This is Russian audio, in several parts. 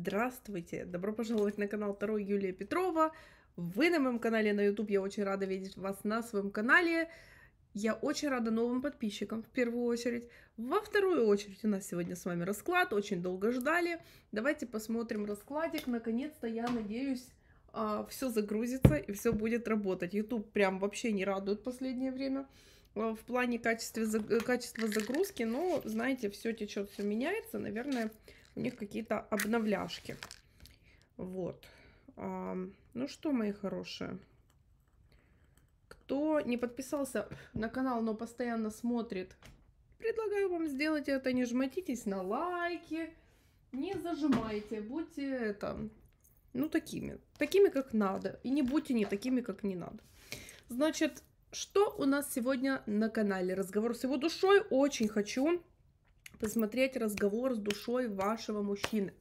Здравствуйте! Добро пожаловать на канал Таро Юлия Петрова. Вы на моем канале на YouTube. Я очень рада видеть вас на своем канале. Я очень рада новым подписчикам в первую очередь. Во вторую очередь у нас сегодня с вами расклад. Очень долго ждали. Давайте посмотрим раскладик. Наконец-то, я надеюсь, все загрузится и все будет работать. YouTube прям вообще не радует в последнее время в плане качества загрузки. Но, знаете, все течет, все меняется. Наверное, у них какие-то обновляшки. Вот. Ну что, мои хорошие. Кто не подписался на канал, но постоянно смотрит, предлагаю вам сделать это. Не жмотитесь на лайки, не зажимайте. Будьте такими, как надо. И не будьте не такими, как не надо. Значит, что у нас сегодня на канале? Разговор с его душой. Очень хочу посмотреть разговор с душой вашего мужчины.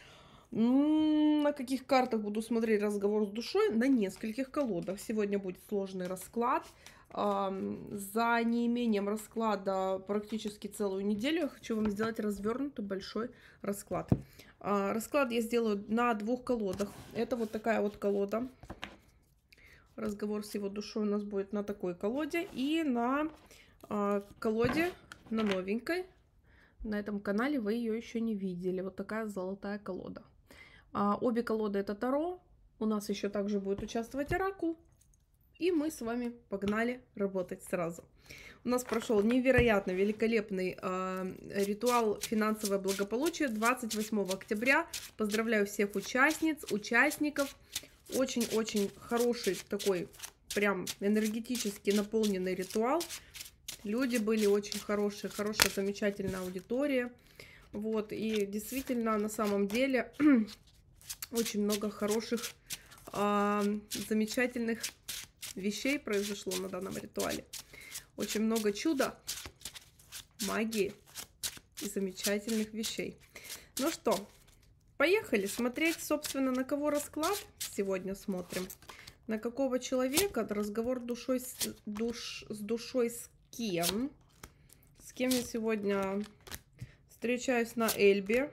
На каких картах буду смотреть разговор с душой? На нескольких колодах. Сегодня будет сложный расклад. За неимением расклада практически целую неделю я хочу вам сделать развернутый большой расклад. Расклад я сделаю на двух колодах. Это вот такая вот колода. Разговор с его душой у нас будет на такой колоде. И на колоде, на новенькой. На этом канале вы ее еще не видели. Вот такая золотая колода. Обе колоды это Таро. У нас еще также будет участвовать Оракул. И мы с вами погнали работать сразу. У нас прошел невероятно великолепный ритуал «Финансовое благополучие» 28 октября. Поздравляю всех участниц, участников. Очень-очень хороший такой прям энергетически наполненный ритуал. Люди были очень хорошие, замечательная аудитория. Вот, и действительно, на самом деле, очень много хороших, замечательных вещей произошло на данном ритуале. Очень много чуда, магии и замечательных вещей. Ну что, поехали смотреть, собственно, на кого расклад сегодня смотрим. На какого человека разговор с душой с кем? С кем я сегодня встречаюсь на Эльбе?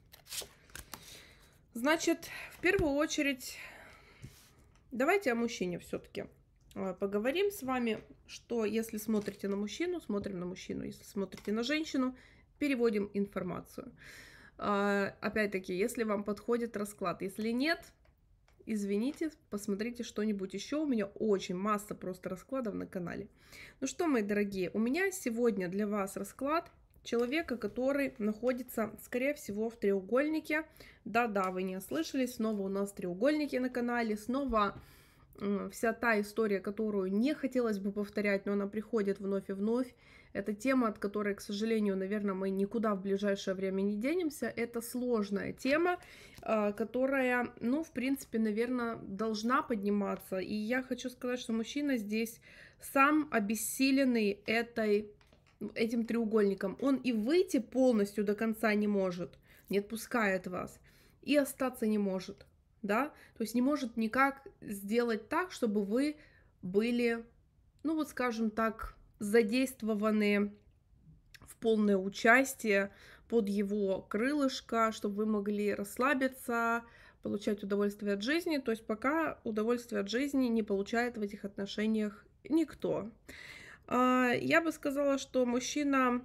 Значит, в первую очередь, давайте о мужчине все-таки поговорим с вами, что если смотрите на мужчину, смотрим на мужчину. Если смотрите на женщину, переводим информацию. Опять-таки, если вам подходит расклад. Если нет, извините, посмотрите что-нибудь еще. У меня очень масса просто раскладов на канале. Ну что, мои дорогие, у меня сегодня для вас расклад человека, который находится, скорее всего, в треугольнике. Да-да, вы не ослышались, снова у нас треугольники на канале, снова вся та история, которую не хотелось бы повторять, но она приходит вновь и вновь. Это тема, от которой, к сожалению, наверное, мы никуда в ближайшее время не денемся. Это сложная тема, которая, ну, в принципе, наверное, должна подниматься. И я хочу сказать, что мужчина здесь сам обессиленный этим треугольником. Он и выйти полностью до конца не может, не отпускает вас, и остаться не может, да, то есть не может никак сделать так, чтобы вы были, ну вот скажем так, задействованы в полное участие под его крылышко, чтобы вы могли расслабиться, получать удовольствие от жизни. То есть пока удовольствие от жизни не получает в этих отношениях никто. Я бы сказала, что мужчина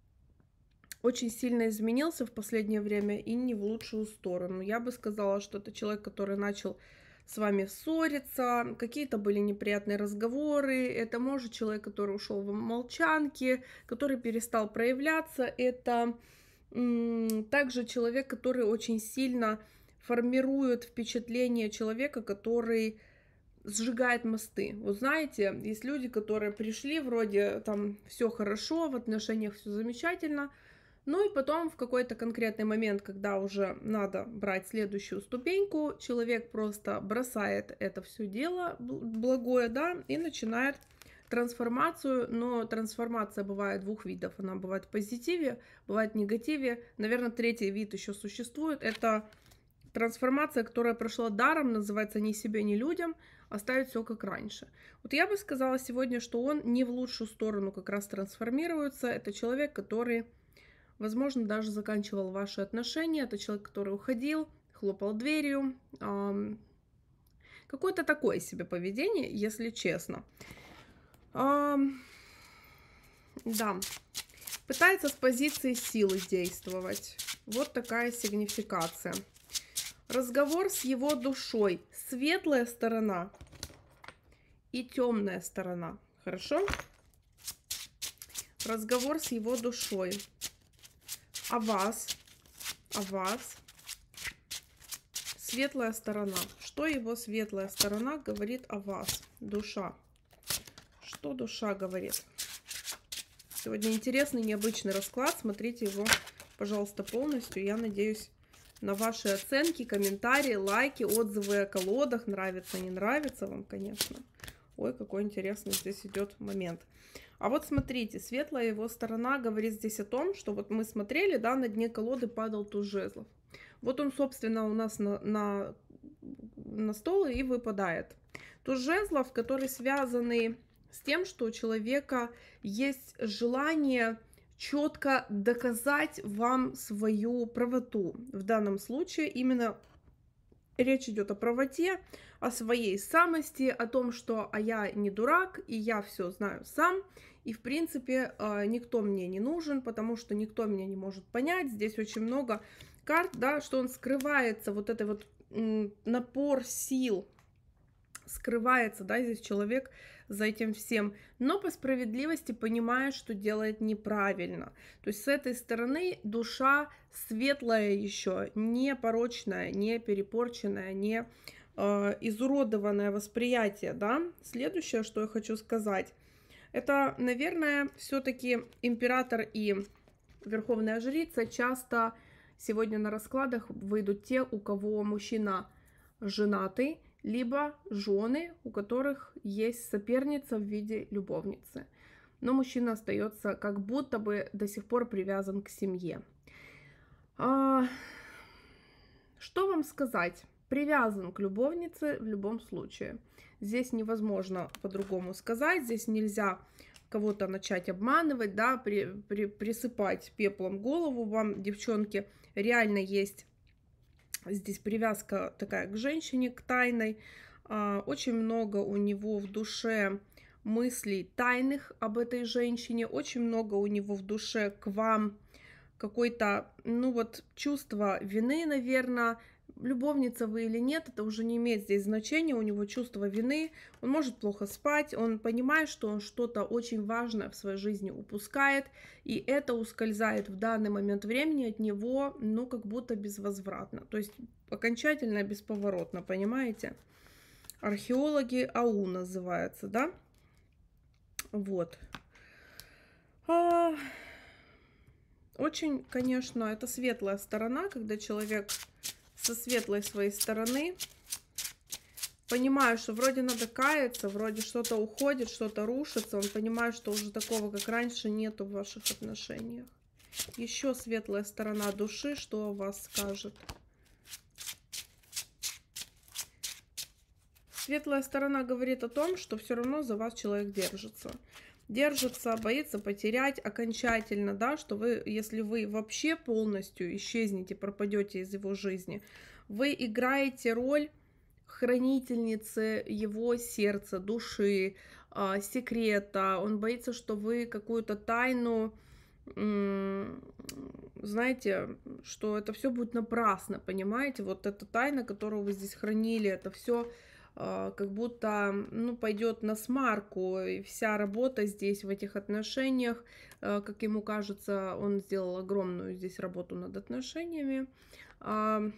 очень сильно изменился в последнее время и не в лучшую сторону. Я бы сказала, что это человек, который начал с вами ссориться, какие-то были неприятные разговоры, это может человек, который ушел в молчанке, который перестал проявляться, это также человек, который очень сильно формирует впечатление человека, который сжигает мосты. Вот знаете, есть люди, которые пришли, вроде там все хорошо, в отношениях все замечательно, ну и потом в какой-то конкретный момент, когда уже надо брать следующую ступеньку, человек просто бросает это все дело благое, да, и начинает трансформацию. Но трансформация бывает двух видов. Она бывает в позитиве, бывает в негативе. Наверное, третий вид еще существует. Это трансформация, которая прошла даром, называется «ни себе, ни людям», оставить все как раньше. Вот я бы сказала сегодня, что он не в лучшую сторону как раз трансформируется. Это человек, который, возможно, даже заканчивал ваши отношения. Это человек, который уходил, хлопал дверью. Какое-то такое себе поведение, если честно. Да, пытается с позиции силы действовать. Вот такая сигнификация. Разговор с его душой. Светлая сторона и темная сторона. Хорошо? Разговор с его душой. О вас. О вас. Светлая сторона. Что его светлая сторона говорит о вас? Душа. Что душа говорит? Сегодня интересный, необычный расклад. Смотрите его, пожалуйста, полностью. Я надеюсь на ваши оценки, комментарии, лайки, отзывы о колодах. Нравится, не нравится вам, конечно. Ой, какой интересный здесь идет момент. А вот смотрите, светлая его сторона говорит здесь о том, что вот мы смотрели, да, на дне колоды падал туз жезлов. Вот он, собственно, у нас на стол и выпадает. Туз жезлов, который связаны с тем, что у человека есть желание четко доказать вам свою правоту. В данном случае именно речь идет о правоте, о своей самости, о том, что я не дурак, и я все знаю сам, и в принципе никто мне не нужен, потому что никто меня не может понять. Здесь очень много карт, да, что он скрывается, вот это вот напор сил скрывается, да, здесь человек за этим всем, но по справедливости понимает, что делает неправильно. То есть с этой стороны душа светлая еще, не порочная, не перепорченная, не изуродованное восприятие, да. Следующее, что я хочу сказать, это, наверное, все-таки император и верховная жрица. Часто сегодня на раскладах выйдут те, у кого мужчина женатый, либо жены, у которых есть соперница в виде любовницы. Но мужчина остается как будто бы до сих пор привязан к семье. Что вам сказать? Привязан к любовнице в любом случае. Здесь невозможно по-другому сказать. Здесь нельзя кого-то начать обманывать, да, присыпать пеплом голову. Вам, девчонки, реально есть здесь привязка такая к женщине, к тайной. Очень много у него в душе мыслей тайных об этой женщине. Очень много у него в душе к вам какое-то, ну вот, чувство вины, наверное. Любовница вы или нет, это уже не имеет здесь значения. У него чувство вины, он может плохо спать, он понимает, что он что-то очень важное в своей жизни упускает, и это ускользает в данный момент времени от него, ну, как будто безвозвратно, то есть окончательно, бесповоротно, понимаете? Археологи АУ называется, да? Вот. Очень, конечно, это светлая сторона, когда человек со светлой своей стороны, понимаю, что вроде надо каяться, вроде что-то уходит, что-то рушится, он понимает, что уже такого, как раньше, нету в ваших отношениях. Еще светлая сторона души, что о вас скажет. Светлая сторона говорит о том, что все равно за вас человек держится. Держится, боится потерять окончательно, да, что вы, если вы вообще полностью исчезнете, пропадете из его жизни, вы играете роль хранительницы его сердца, души, секрета. Он боится, что вы какую-то тайну, знаете, что это все будет напрасно, понимаете? Вот эта тайна, которую вы здесь хранили, это все как будто, ну, пойдет на смарку, и вся работа здесь, в этих отношениях, как ему кажется, он сделал огромную здесь работу над отношениями. Ну,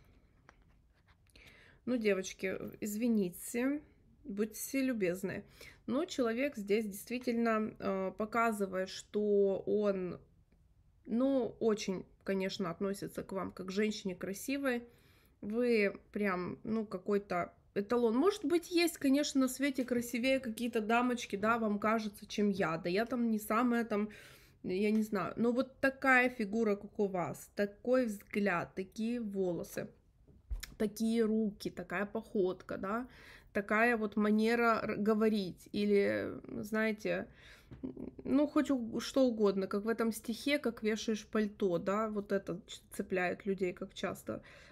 девочки, извините, будьте любезны, но человек здесь действительно показывает, что он, ну, очень, конечно, относится к вам как к женщине красивой. Вы прям, ну, какой-то эталон. Может быть, есть, конечно, на свете красивее какие-то дамочки, да, вам кажется, чем я. Да я там не самая там, я не знаю. Но вот такая фигура, как у вас, такой взгляд, такие волосы, такие руки, такая походка, да, такая вот манера говорить. Или, знаете, ну, хоть что угодно, как в этом стихе, как вешаешь пальто, да, вот это цепляет людей, как часто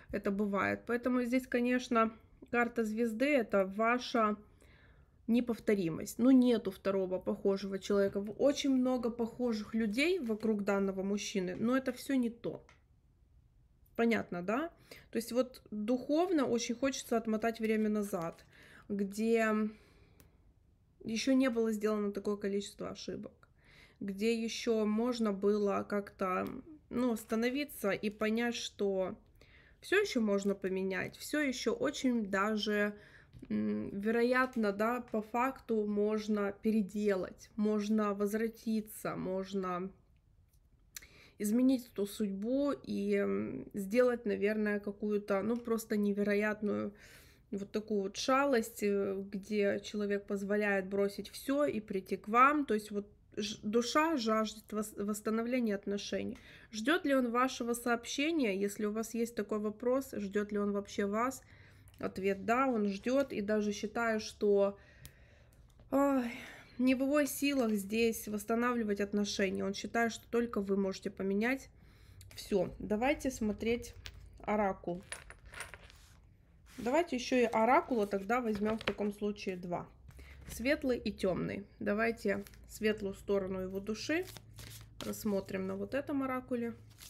это бывает. Поэтому здесь, конечно, карта звезды — это ваша неповторимость. Ну, нету второго похожего человека. Очень много похожих людей вокруг данного мужчины, но это все не то. Понятно, да? То есть вот духовно очень хочется отмотать время назад, где еще не было сделано такое количество ошибок, где еще можно было как-то, ну, остановиться и понять, что все еще можно поменять, все еще очень даже вероятно, да, по факту можно переделать, можно возвратиться, можно изменить эту судьбу и сделать, наверное, какую-то, ну, просто невероятную вот такую вот шалость, где человек позволяет бросить все и прийти к вам. То есть вот душа жаждет восстановления отношений. Ждет ли он вашего сообщения? Если у вас есть такой вопрос, ждет ли он вообще вас? Ответ: да, он ждет, и даже считаю, что не в его силах здесь восстанавливать отношения. Он считает, что только вы можете поменять все. Давайте смотреть оракул. Давайте еще и оракула тогда возьмем в таком случае два. Светлый и темный. Давайте светлую сторону его души рассмотрим на вот этом оракуле.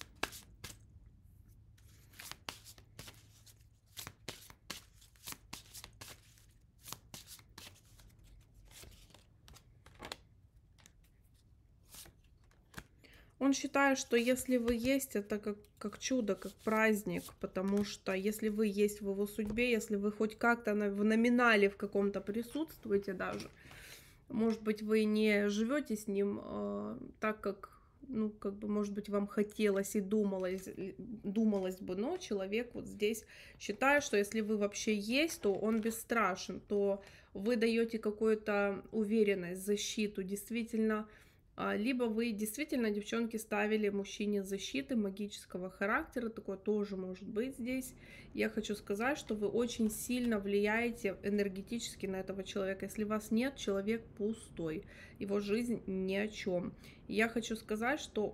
Он считает, что если вы есть, это как чудо, как праздник, потому что если вы есть в его судьбе, если вы хоть как-то в номинале в каком-то присутствуете даже, может быть, вы не живете с ним так, как, ну, как бы, может быть, вам хотелось и думалось бы, но человек вот здесь считает, что если вы вообще есть, то он бесстрашен, то вы даете какую-то уверенность, защиту, действительно. Либо вы действительно, девчонки, ставили мужчине защиты магического характера, такое тоже может быть здесь. Я хочу сказать, что вы очень сильно влияете энергетически на этого человека. Если вас нет, человек пустой, его жизнь ни о чем. Я хочу сказать, что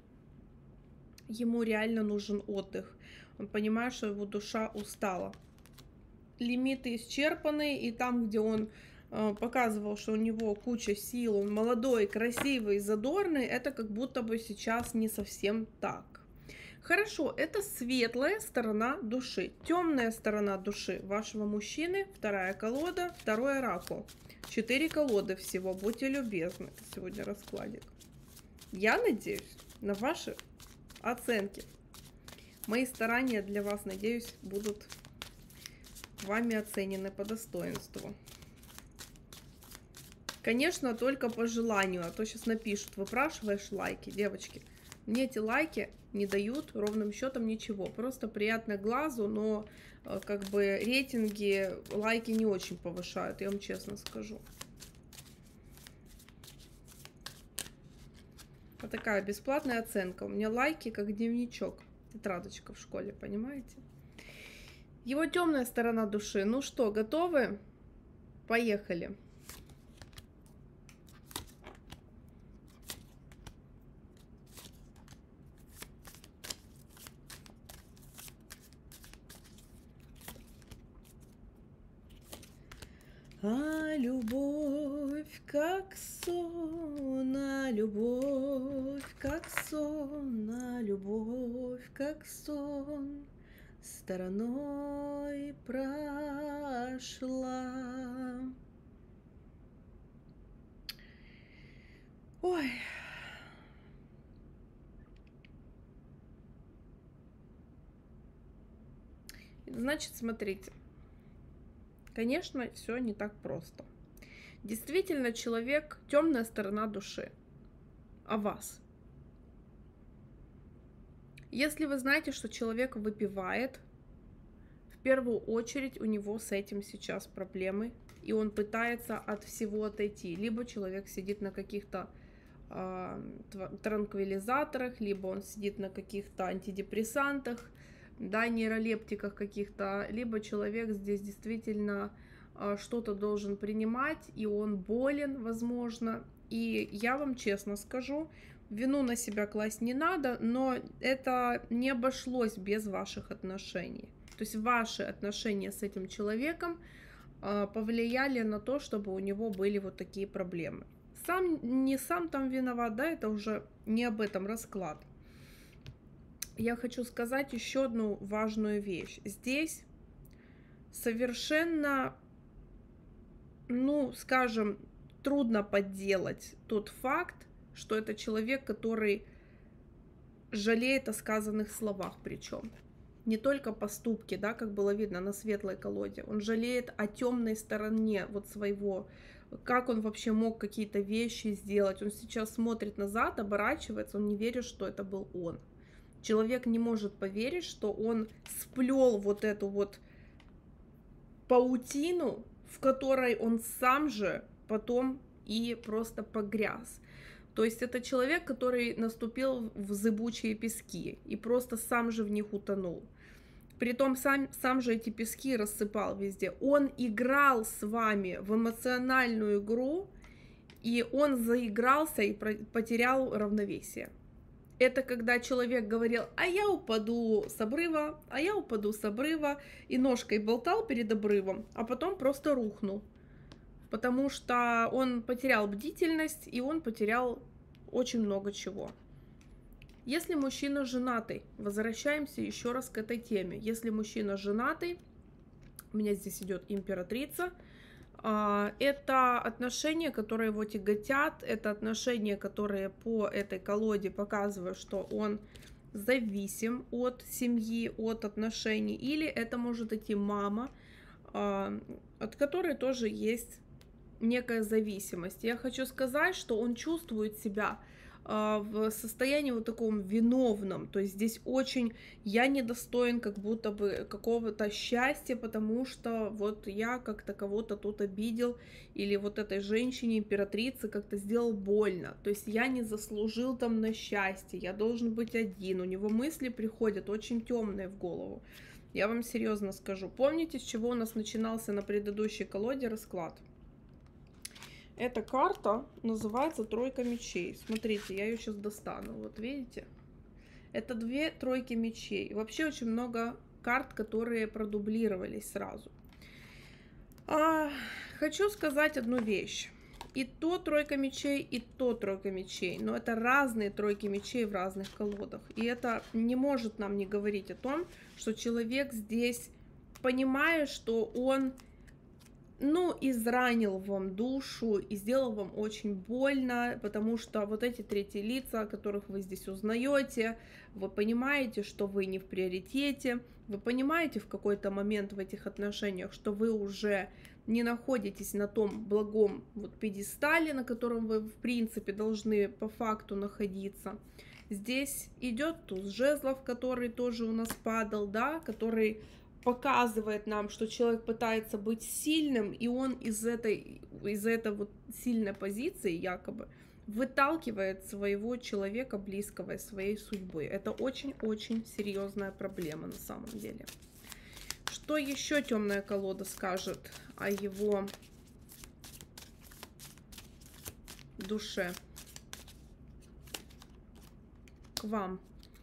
ему реально нужен отдых. Он понимает, что его душа устала. Лимиты исчерпаны, и там, где он показывал, что у него куча сил, он молодой, красивый, задорный, это как будто бы сейчас не совсем так. Хорошо, это светлая сторона души. Темная сторона души вашего мужчины, вторая колода, второй оракул. 4 колоды всего, будьте любезны. Сегодня раскладик. Я надеюсь на ваши оценки. Мои старания для вас, надеюсь, будут вами оценены по достоинству. Конечно, только по желанию, а то сейчас напишут: выпрашиваешь лайки. Девочки, мне эти лайки не дают ровным счетом ничего. Просто приятно глазу, но как бы рейтинги лайки не очень повышают, я вам честно скажу. Вот такая бесплатная оценка. У меня лайки как дневничок, тетрадочка в школе, понимаете? Его темная сторона души. Ну что, готовы? Поехали. А любовь как сон, а любовь как сон, а любовь как сон стороной прошла. Ой. Значит, смотрите. Конечно, все не так просто. Действительно, человек — темная сторона души. А вас? Если вы знаете, что человек выпивает, в первую очередь у него с этим сейчас проблемы, и он пытается от всего отойти. Либо человек сидит на каких-то транквилизаторах, либо он сидит на каких-то антидепрессантах, да, нейролептиках каких-то, либо человек здесь действительно что-то должен принимать, и он болен, возможно. И я вам честно скажу, Вину на себя класть не надо, но это не обошлось без ваших отношений. То есть ваши отношения с этим человеком повлияли на то, чтобы у него были вот такие проблемы. Не сам там виноват, да, это уже не об этом расклад. Я хочу сказать еще одну важную вещь. Здесь совершенно, ну, скажем, трудно подделать тот факт, что это человек, который жалеет о сказанных словах, причем не только поступки, да, как было видно на светлой колоде, он жалеет о темной стороне вот своего, как он вообще мог какие-то вещи сделать. Он сейчас смотрит назад, оборачивается, он не верит, что это был он. Человек не может поверить, что он сплел вот эту вот паутину, в которой он сам же потом и просто погряз. То есть это человек, который наступил в зыбучие пески и просто сам же в них утонул. Притом сам же эти пески рассыпал везде. Он играл с вами в эмоциональную игру, и он заигрался и потерял равновесие. Это когда человек говорил: а я упаду с обрыва, а я упаду с обрыва, и ножкой болтал перед обрывом, а потом просто рухнул. Потому что он потерял бдительность, и он потерял очень много чего. Если мужчина женатый, возвращаемся еще раз к этой теме. Если мужчина женатый, у меня здесь идет императрица, это отношения, которые его тяготят, это отношения, которые по этой колоде показывают, что он зависим от семьи, от отношений, или это может идти мама, от которой тоже есть некая зависимость. Я хочу сказать, что он чувствует себя в состоянии вот таком виновном, то есть здесь очень я недостоин как будто бы какого-то счастья, потому что вот я как-то кого-то тут обидел, или вот этой женщине, императрице, как-то сделал больно, то есть я не заслужил там на счастье, я должен быть один. У него мысли приходят очень темные в голову. Я вам серьезно скажу. Помните, с чего у нас начинался на предыдущей колоде расклад? Эта карта называется тройка мечей. Смотрите, я ее сейчас достану. Вот видите? Это две тройки мечей. Вообще очень много карт, которые продублировались сразу. Хочу сказать одну вещь. И то тройка мечей, и то тройка мечей. Но это разные тройки мечей в разных колодах. И это не может нам не говорить о том, что человек здесь понимает, что он изранил вам душу и сделал вам очень больно, потому что вот эти третьи лица, которых вы здесь узнаете, вы понимаете, что вы не в приоритете, вы понимаете в какой-то момент в этих отношениях, что вы уже не находитесь на том благом вот пьедестале, на котором вы в принципе должны по факту находиться. Здесь идет туз жезлов, который тоже у нас падал, да, который показывает нам, что человек пытается быть сильным, и он из этой вот сильной позиции якобы выталкивает своего человека близкого из своей судьбы. Это очень-очень серьезная проблема на самом деле. Что еще темная колода скажет о его душе? К вам.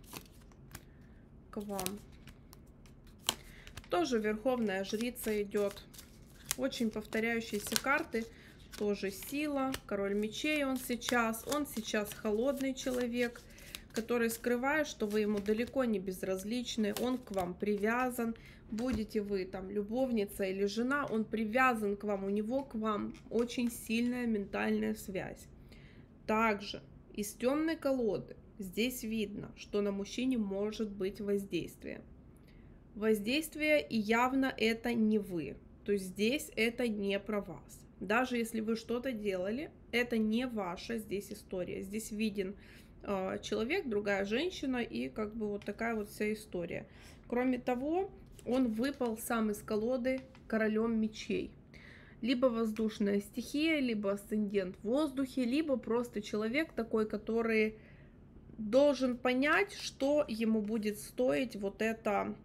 Тоже верховная жрица идет. Очень повторяющиеся карты. Тоже сила, король мечей он сейчас холодный человек, который скрывает, что вы ему далеко не безразличны, он к вам привязан. Будете вы там любовница или жена, он привязан к вам, у него к вам очень сильная ментальная связь. Также из темной колоды здесь видно, что на мужчине может быть воздействие. Воздействие, и явно это не вы. То есть здесь это не про вас. Даже если вы что-то делали, это не ваша здесь история. Здесь виден человек, другая женщина, и как бы вот такая вот вся история. Кроме того, он выпал сам из колоды королем мечей. Либо воздушная стихия, либо асцендент в воздухе, либо просто человек такой, который должен понять, что ему будет стоить вот этот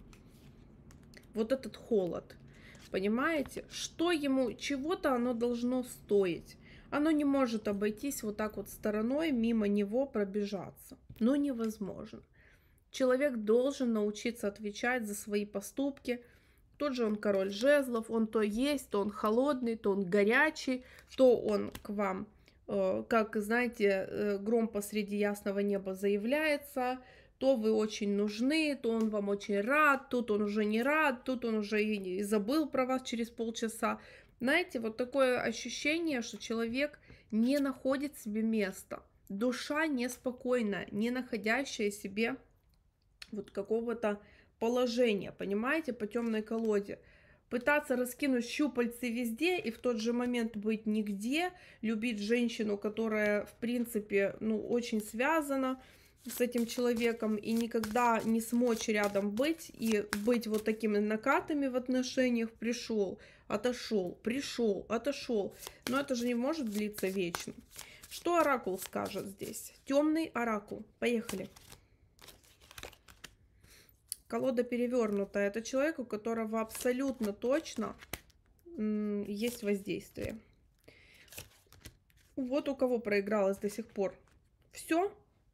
холод. Понимаете? Что ему, чего-то оно должно стоить. Оно не может обойтись вот так вот стороной, мимо него пробежаться. Ну, невозможно. Человек должен научиться отвечать за свои поступки. Тот же он король жезлов, он то есть, то он холодный, то он горячий, то он к вам, как, знаете, гром посреди ясного неба заявляется, то вы очень нужны, то он вам очень рад, тут он уже не рад, тут он уже и забыл про вас через полчаса. Знаете, вот такое ощущение, что человек не находит себе места. Душа неспокойная, не находящая себе вот какого-то положения, понимаете, по темной колоде. Пытаться раскинуть щупальцы везде и в тот же момент быть нигде, любить женщину, которая, в принципе, ну, очень связана с этим человеком, и никогда не смочь рядом быть, и быть вот такими накатами в отношениях, пришел, отошел, пришел, отошел. Но это же не может длиться вечно. Что оракул скажет здесь? Темный оракул. Поехали. Колода перевернутая. Это человек, у которого абсолютно точно есть воздействие. Вот у кого проигралось до сих пор. Все.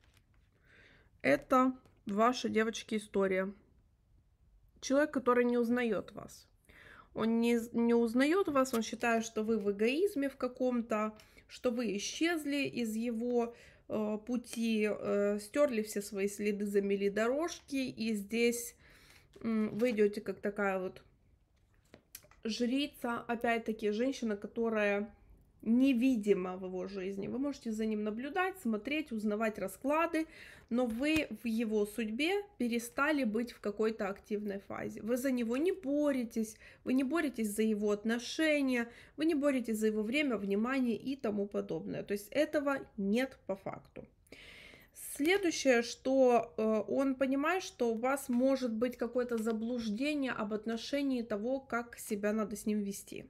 Это ваша, девочки, история. Человек, который не узнает вас. Он не узнает вас, он считает, что вы в эгоизме в каком-то, что вы исчезли из его пути, стерли все свои следы, замели дорожки, и здесь вы идете как такая вот жрица, опять-таки женщина, которая невидима в его жизни. Вы можете за ним наблюдать, смотреть, узнавать расклады, но вы в его судьбе перестали быть в какой-то активной фазе. Вы за него не боретесь, вы не боретесь за его отношения, вы не боретесь за его время, внимание и тому подобное. То есть этого нет по факту. Следующее, что он понимает, что у вас может быть какое-то заблуждение об отношении того, как себя надо с ним вести.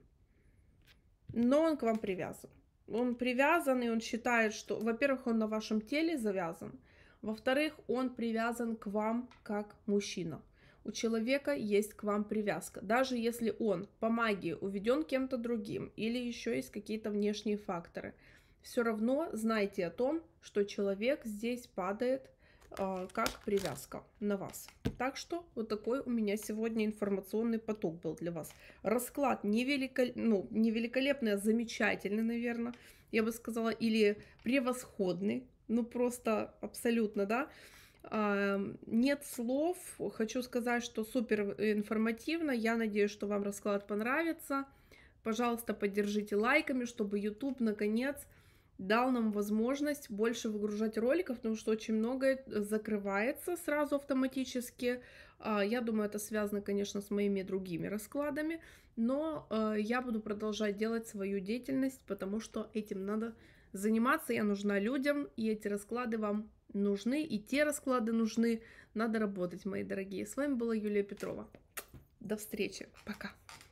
Но он к вам привязан. Он привязан, и он считает, что, во-первых, он на вашем теле завязан, во-вторых, он привязан к вам как мужчина. У человека есть к вам привязка. Даже если он по магии уведен кем-то другим или еще есть какие-то внешние факторы, все равно знайте о том, что человек здесь падает как привязка на вас. Так что вот такой у меня сегодня информационный поток был для вас. Расклад не великолепный, а замечательный, наверное, я бы сказала, или превосходный, ну просто абсолютно, да. Нет слов, хочу сказать, что супер информативно, я надеюсь, что вам расклад понравится. Пожалуйста, поддержите лайками, чтобы YouTube наконец дал нам возможность больше выгружать роликов, потому что очень многое закрывается сразу автоматически. Я думаю, это связано, конечно, с моими другими раскладами, но я буду продолжать делать свою деятельность, потому что этим надо заниматься, я нужна людям, и эти расклады вам нужны, и те расклады нужны. Надо работать, мои дорогие. С вами была Юлия Петрова. До встречи. Пока.